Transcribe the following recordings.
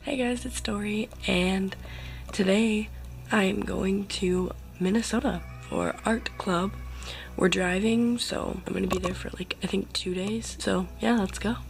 Hey guys, it's Dory, and today I'm going to Minnesota for art club. We're driving, so I'm gonna be there for like, I think 2 days. So yeah, let's go.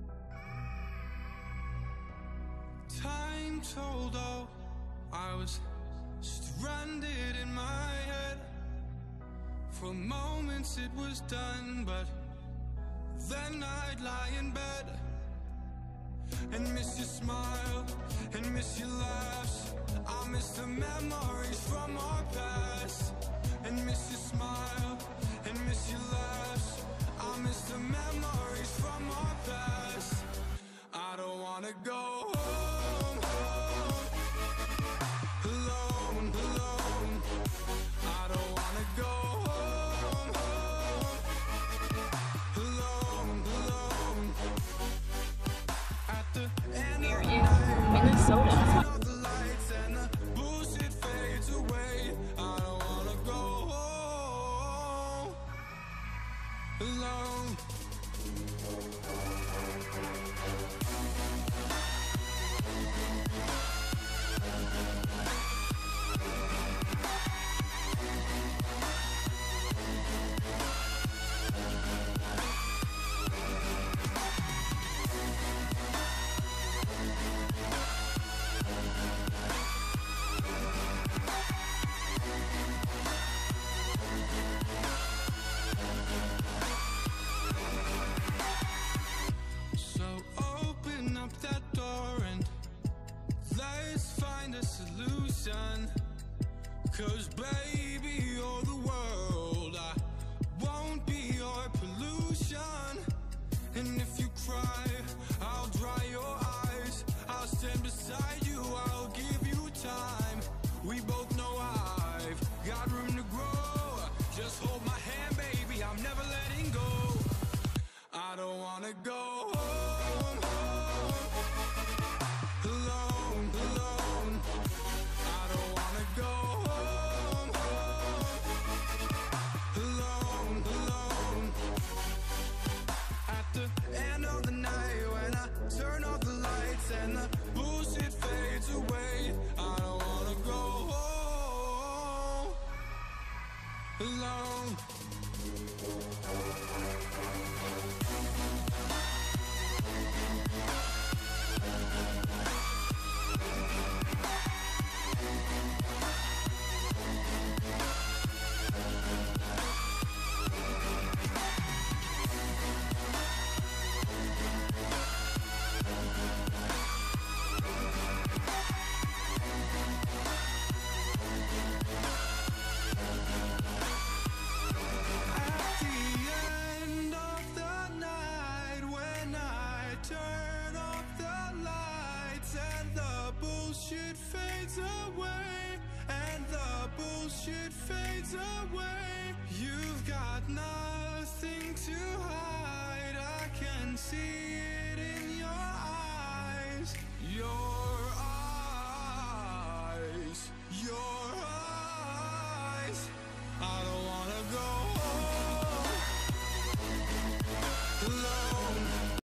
Time told all, I was stranded in my head. For moments it was done, but then I'd lie in bed and miss your smile and miss your laughs. I miss the memories from our past and miss your smile and miss your laughs. I miss the memories from our past. I don't wanna go home, home alone, alone. I don't wanna go home, home alone, alone. At the end of the night, Minnesota. turn off the lights and the bullshit fades away. I don't wanna go home alone. So open up that door and let's find a solution. 'Cause baby, you're the world, I won't be your pollution. And if you cry, I'll dry your eyes. I'll stand beside you, I'll give you time. We both know I've got room to grow. Just hold my hand, baby, I'm never letting go. I don't wanna go home, home alone, alone. I don't wanna go home, home alone, alone. At the end of the night when I turn off the lights and the bullshit fades away, I don't wanna go home alone. At the end of the night when I turn off the lights and the bullshit fades away, and the bullshit fades away, you've got nothing to hide. I can see